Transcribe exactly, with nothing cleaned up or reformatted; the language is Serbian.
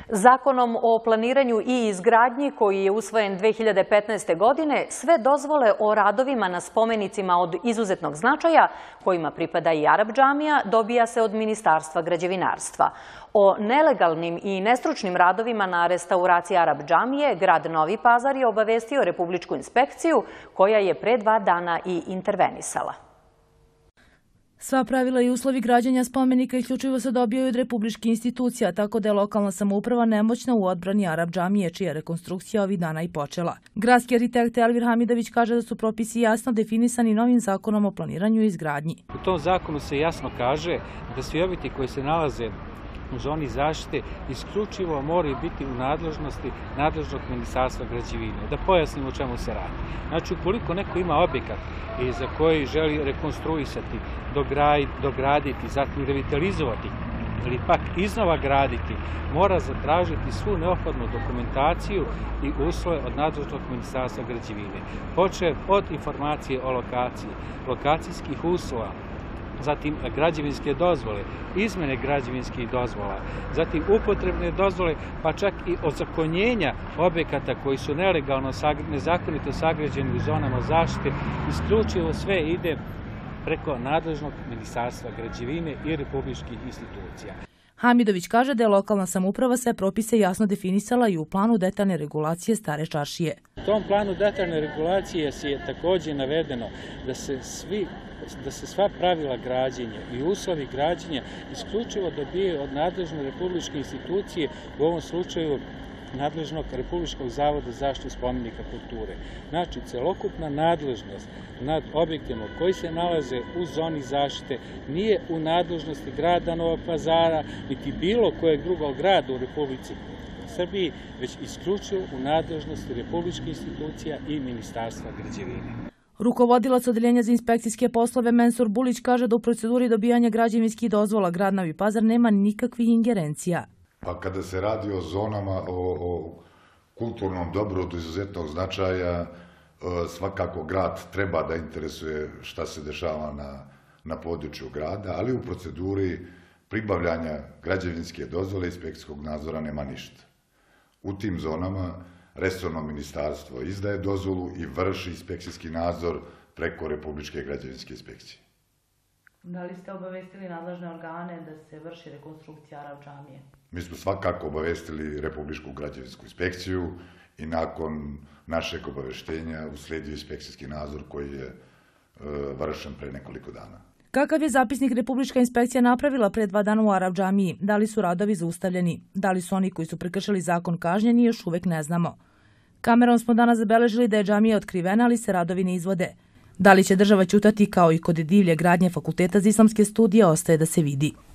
Zakonom o planiranju i izgradnji koji je usvojen dve hiljade petnaeste. godine, sve dozvole o radovima na spomenicima od izuzetnog značaja, kojima pripada i Arap džamija, dobija se od Ministarstva građevinarstva. O nelegalnim i nestručnim radovima na restauraciji Arap džamije, grad Novi Pazar je obavestio Republičku inspekciju, koja je pre dva dana i intervenisala. Sva pravila i uslovi građenja spomenika isključivo se dobijaju od republičkih institucija, tako da je lokalna samouprava nemoćna u odbrani Arap džamije, čija rekonstrukcija ovih dana i počela. Gradski arhitekt Elvir Hamidović kaže da su propisi jasno definisani novim zakonom o planiranju i izgradnji. U tom zakonu se jasno kaže da svi objekti koji se nalaze u zoni zaštite isključivo moraju biti u nadležnosti nadležnog Ministarstva građevine. Da pojasnim o čemu se radi. Znači, ukoliko neko ima objekat za koji želi rekonstruisati, dograditi, zatim revitalizovati ili pak iznova graditi, mora zatražiti svu neophodnu dokumentaciju i uslove od nadležnog Ministarstva građevine. Počev od informacije o lokaciji, lokacijskih uslova, zatim građevinske dozvole, izmene građevinskih dozvola, zatim upotrebne dozvole, pa čak i ozakonjenja objekata koji su nelegalno, nezakonito sagrađeni u zonama zaštite, isključivo sve ide preko nadležnog Ministarstva građevine i republičkih institucija. Hamidović kaže da je lokalna samouprava sve propise jasno definisala i u planu detaljne regulacije Stare čaršije. U tom planu detaljne regulacije je također navedeno da se svi da se sva pravila građenja i uslovi građenja isključivo dobijaju od nadležne republičke institucije, u ovom slučaju nadležnog Republičkog zavoda za zaštitu spomenika kulture. Znači, celokupna nadležnost nad objektima koji se nalaze u zoni zaštite nije u nadležnosti grada Novog Pazara, niti bilo kojeg drugog grada u Republici Srbiji, već isključivo u nadležnosti republičkih institucija i Ministarstva građevine. Rukovodilac Odeljenja za inspekcijske poslove Mensur Bulić kaže da u proceduri dobijanja građevinskih dozvola grad Novi Pazar nema nikakvih ingerencija. Pa kada se radi o zonama, o kulturnom dobru od izuzetnog značaja, svakako grad treba da interesuje šta se dešava na području grada, ali u proceduri pribavljanja građevinske dozvole i inspekcijskog nadzora nema ništa. U tim zonama resorno ministarstvo izdaje dozvolu i vrši inspekcijski nadzor preko Republičke građevinske inspekcije. Da li ste obavestili nadležne organe da se vrši rekonstrukcija Arap džamije? Mi smo svakako obavestili Republičku građevinsku inspekciju i nakon našeg obaveštenja usledio inspekcijski nadzor koji je vršen pre nekoliko dana. Kakav je zapisnik Republička inspekcija napravila pre dva dana u Arap džamiji? Da li su radovi zaustavljeni? Da li su oni koji su prekršili zakon kažnjeni? Još uvek ne znamo. Kamerom smo danas zabeležili da je džamija otkrivena, ali se radovi ne izvode. Da li će država ćutati kao i kod divlje gradnje Fakulteta za islamske studije, ostaje da se vidi.